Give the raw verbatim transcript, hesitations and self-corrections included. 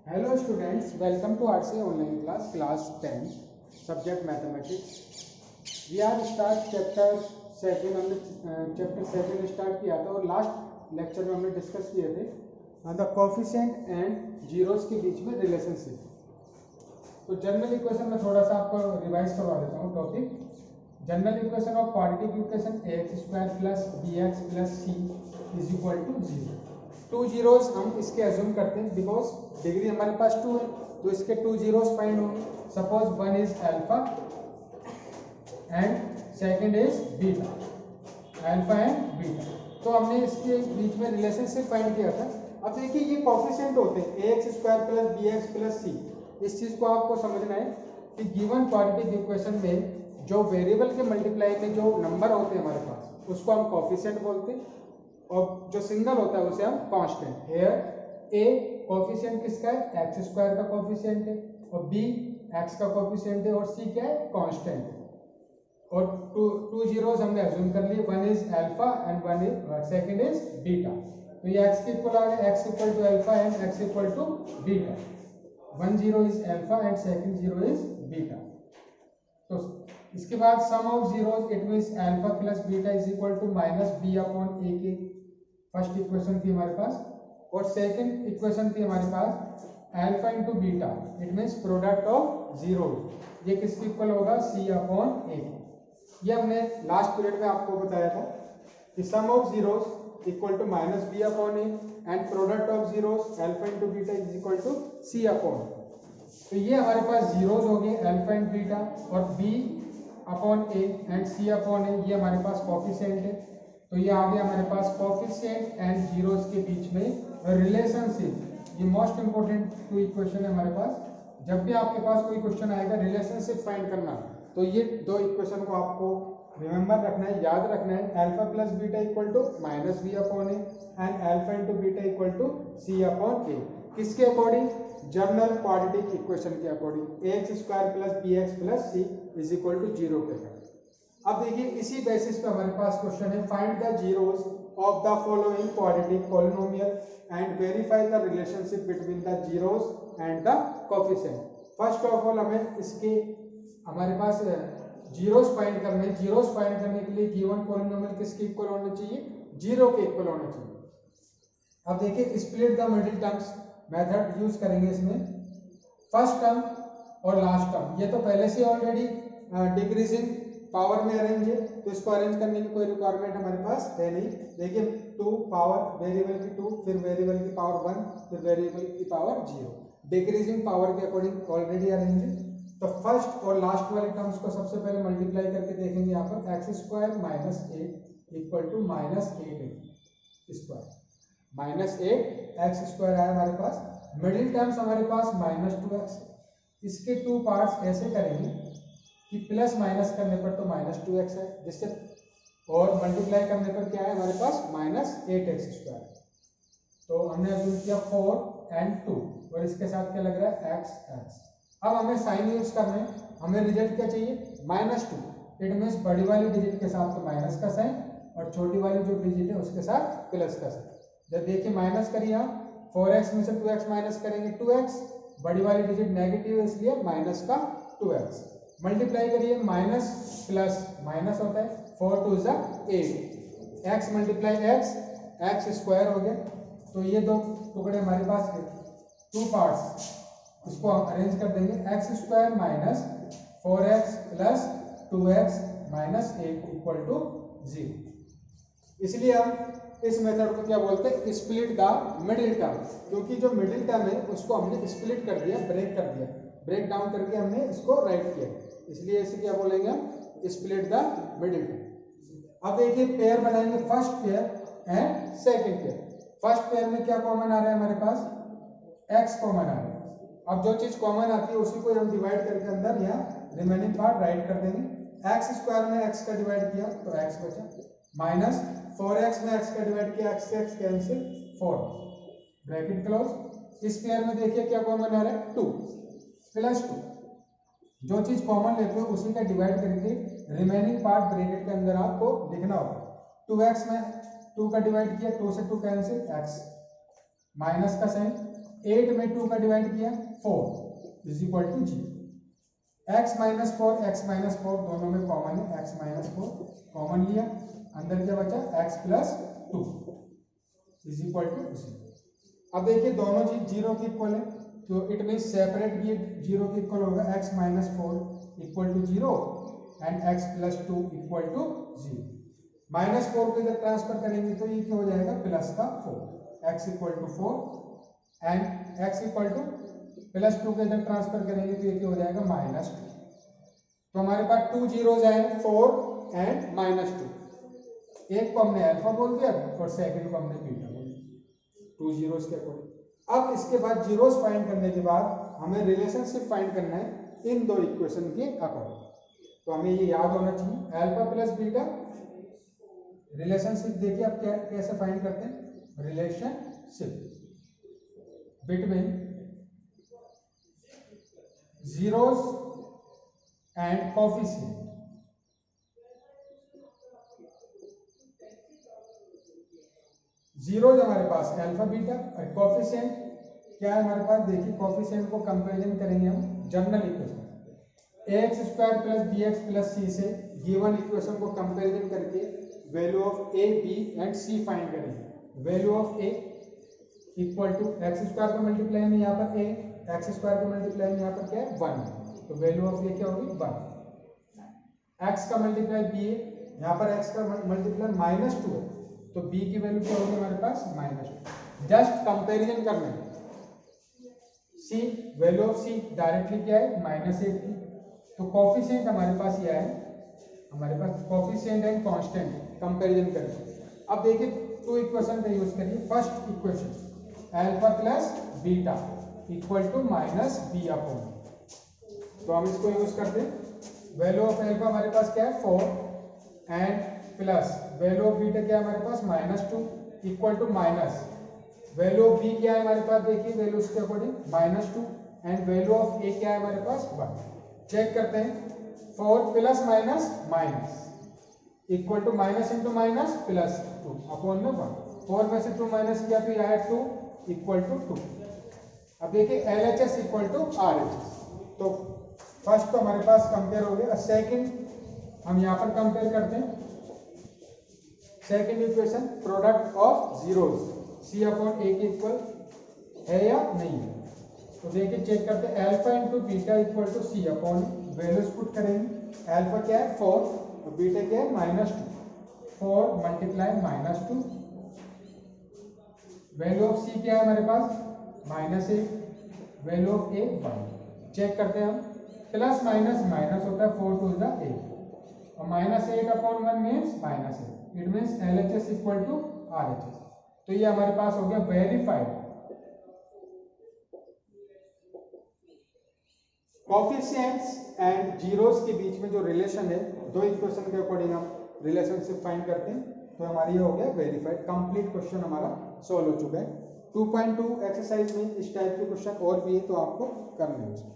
Hello students, welcome to R C A online class, class ten, subject mathematics. We are start chapter second. हमने chapter second start किया था और last lecture में हमने discuss किए थे द कोफिशिएंट एंड जीरोस के बीच में रिलेशनशिप। तो जनरल इक्वेशन में थोड़ा सा आपको रिवाइज करवा देता हूँ topic. General equation of quadratic equation a x square plus b x plus c is equal to zero. Two zeros हम इसके अज्यूम करते हैं बिकॉज डिग्री हमारे पास टू है, तो इसके टू जीरोस फाइंड होंगे। Suppose one is alpha and second is beta, alpha and beta. तो हमने इसके बीच में रिलेशनशिप फाइंड किया था। अब देखिए ये कोफिशिएंट होते हैं a x square plus b x plus c. इस चीज को आपको समझना है कि गिवन क्वाड्रेटिक इक्वेशन में जो वेरिएबल के मल्टीप्लाई में जो नंबर होते हैं हमारे पास उसको हम कोफिशिएंट बोलते हैं, और जो सिंगल होता है उसे हम कांस्टेंट। हियर ए कोफिशिएंट किसका है? एक्स स्क्वायर का कोफिशिएंट है, और बी एक्स का कोफिशिएंट है, और सी क्या है? कांस्टेंट है। और टू टू जीरोस हमने अज्यूम कर लिए, one is alpha and one is second is beta. तो ये एक्स के इक्वल आ गया, x equal to alpha and x equal to beta. One zero is alpha and second zero is beta. तो इसके बाद sum of zeros it means alpha plus beta is equal to minus b upon a के। First equation थी हमारे पास, और second equation थी हमारे पास alpha into beta, it means product of zeros. ये किसके इक्वल होगा? C upon a. ये हमने लास्ट पीरियड में आपको बताया था कि sum of zeros equal to minus b upon a and product of zeros alpha into beta is equal to c upon. तो ये हमारे पास जीरोस हो गए अल्फा एंड बीटा, और b upon a and c upon a ये हमारे पास कोफिशिएंट है। तो ये आ गया हमारे पास कोफिशिएंट एंड जीरोस के बीच में रिलेशनशिप। ये मोस्ट इंपोर्टेंट टू इक्वेशन है हमारे पास। जब भी आपके पास कोई क्वेश्चन आएगा रिलेशनशिप फाइंड करना, तो ये दो इक्वेशन को आपको रिमेंबर रखना है, याद रखना है। Alpha plus beta equal to minus b upon a and alpha into beta equal to c upon a. किसके अकॉर्डिंग? जनरल क्वाड्रेटिक इक्वेशन के according. A x square plus b x plus c is equal to zero के according. अब देखिए इसी basis पे हमारे पास question है, find the zeros of the following quadratic polynomial and verify the relationship between the zeros and the coefficient. First of all हमें इसके हमारे पास जीरोस फाइंड करने जीरोस फाइंड करने के लिए गिवन पॉलिनोमियल किसके इक्वल होना चाहिए? जीरो के इक्वल होना चाहिए। अब देखिए split the middle terms method use करेंगे इसमें। फर्स्ट टर्म और लास्ट टर्म ये तो पहले से ऑलरेडी डिक्रीजिंग पावर में अरेंज है, तो इसको अरेंज करने की कोई रिक्वायरमेंट हमारे पास है नहीं। देखिए टू पावर वेरिएबल की टू, फिर वेरिएबल की पावर वन, फिर वेरिएबल की पावर जीरो, डिक्रीजिंग पावर के अकॉर्डिंग ऑलरेडी अरेंज है। तो फर्स्ट और लास्ट वाले टर्म्स को सबसे पहले मल्टीप्लाई करके देखेंगे। यहाँ पर x square minus eight equal to minus eight square, minus eight x square आया हमारे पास। मिडिल टर्म्स हमारे पास माइनस टू एक्स। इसके टू पार्ट्स ऐसे करेंगे कि प्लस माइनस करने पर तो माइनस टू एक्स है, जिससे और मल्टीप्लाई करने पर क्या है हमारे पास? Minus eight x square. तो हमने अज्यूम किया फोर एंड टू, और इसके साथ क्या लग रहा है? X x. अब हमें साइन यूज करना है, हमें रिजल्ट क्या चाहिए? Minus two. इट मीन्स बड़ी वाली डिजिट के साथ तो माइनस का साइन, और छोटी वाली जो डिजिट है उसके साथ प्लस का साइन। जब देखिए माइनस करिए आप, फोर एक्स में से टू एक्स माइनस करेंगे, टू एक्स, बड़ी वाली डिजिट नेगेटिव है इसलिए माइनस का टू एक्स। मल्टीप्लाई करिए, माइनस प्लस माइनस होता है, four two is eight, x multiply x, x square हो गया। तो ये दो टुकड़े हमारे पास है, टू पार्ट्स, इसको हम अरेंज कर देंगे। X square minus four x plus two x minus eight equal to zero. इसलिए हम इस मेथड को क्या बोलते हैं? स्प्लिट द मिडिल टर्म, क्योंकि जो मिडिल टर्म है उसको हमने स्प्लिट कर दिया, ब्रेक कर दिया, ब्रेक डाउन करके हमने इसको राइट किया, इसलिए इसे क्या बोलेंगे हम? Split the middle term. अब देखिए पेयर बनाएंगे, first pair and second pair. First pair में क्या कॉमन आ रहा है हमारे पास? एक्स कॉमन आ रहा है। अब जो चीज कॉमन आती है उसी को हम डिवाइड करके अंदर यहाँ रिमेनिंग पार्ट राइट कर देंगे। एक्स स्क्वायर में एक्स का डिवाइड किया तो एक्स बचा, माइनस फोर एक्स में एक्स का डिवाइड किया, एक्स से x cancel, four, bracket close. इस पेयर में देखिए क्या कॉमन आ रहा है? Two plus two. जो चीज कॉमन लेते हो उसी का डिवाइड करके रिमेनिंग पार्ट ब्रैकेट के अंदर आपको लिखना होगा। टू एक्स में टू का डिवाइड किया, टू से टू कैंसिल, एक्स, माइनस का साइन, एट में टू का डिवाइड किया फोर इज इक्वल टू जी। X minus four x minus four दोनों में कॉमन है, एक्स माइनस फोर कॉमन लिया, अंदर क्या बचा x plus two is equal to जी। अब देखिए दोनों चीज जीरो की इक्वल है तो इट मीन सेपरेट भी जीरो की इक्वल होगा, x minus four equal to zero and x plus two equal to zero. Minus four को इधर ट्रांसफर करेंगे तो ये क्या हो जाएगा प्लस का four, x equal to four and x equal to plus two को इधर ट्रांसफर करेंगे तो ये क्या हो जाएगा माइनस टू। तो हमारे पास टू जीरोज आए फोर एंड माइनस टू, एक को हमने अल्फा बोल दिया और सेकंड को हमने बीटा बोल दिया टू जीरोज के अकॉर्डिंग। अब इसके बाद जीरोस फाइंड करने के बाद हमें रिलेशनशिप फाइंड करना है इन दो इक्वेशन के अकॉर्डिंग। तो हमें ये याद होना चाहिए अल्फा प्लस बीटा रिलेशनशिप। देखिए आप क्या कैसे फाइंड करते हैं, relationship between zeros and coefficient. Zero हमारे पास अल्फा बीटा और कोफिशिएंट क्या है हमारे पास, देखिए कोफिशिएंट को कंपैरिजन करेंगे हम general equation a x square plus b x plus c से गिवन इक्वेशन को कंपैरिजन करके value of a b and c find करेंगे। Value of a equal to x square का मल्टीप्लाई में यहाँ पर ए, एक्स स्क्वायर का multiply में यहाँ पर क्या है वन, तो वैल्यू ऑफ ए क्या होगी वन। एक्स का मल्टीप्लाई बी है, यहाँ पर एक्स का मल्टीप्लाई माइनस टू है तो b की वैल्यू क्या होगी हमारे पास माइनस टू। जस्ट कंपैरिजन करना है, c value of c directly क्या है माइनस एट की, तो कोफिशिएंट हमारे पास ये है, हमारे पास कोफिशिएंट एंड कांस्टेंट कंपैरिजन करें। अब देखिए टू इक्वेशन का यूज करिए। First equation alpha plus beta equal to minus b upon, तो हम इसको यूज करते हैं। वैल्यू ऑफ अल्फा हमारे पास क्या है four and plus value of beta क्या है हमारे पास minus two equal to minus value of b क्या है हमारे पास, देखिए वैल्यू उसके according minus two and value of a क्या है हमारे पास वन। चेक करते हैं four plus minus minus equal to minus into minus plus two upon में वन। फोर में से टू माइनस किया तो ये आया टू इक्वल टू टू। अब देखिए L H S equal to R H S, तो फर्स्ट तो हमारे पास कंपेयर हो गया, सेकेंड हम यहाँ पर कंपेयर करते हैं। Second equation product of zeros c upon a के इक्वल है या नहीं है, तो देखिए चेक करते हैं। Alpha into beta equal to c upon values put करेंगे। अल्फा क्या है फोर और बीटा क्या है minus two, four multiply minus two, value of c क्या है हमारे पास minus eight, value of a one. Check करते हैं हम, प्लस माइनस माइनस होता है, फोर टू इज एट और minus eight upon one means minus eight, it means L H S equal to R H S. तो ये हमारे पास हो गया वेरीफाइड। कोफिशिएंट्स एंड जीरोस के बीच में जो रिलेशन है दो इक्वेशन के अकॉर्डिंग हम रिलेशनशिप फाइंड करते हैं, तो हमारी ये हो गया वेरीफाइड। कंप्लीट क्वेश्चन हमारा सॉल्व हो चुका है। टू पॉइंट टू एक्सरसाइज में इस टाइप के क्वेश्चन और भी है तो आपको करने हैं।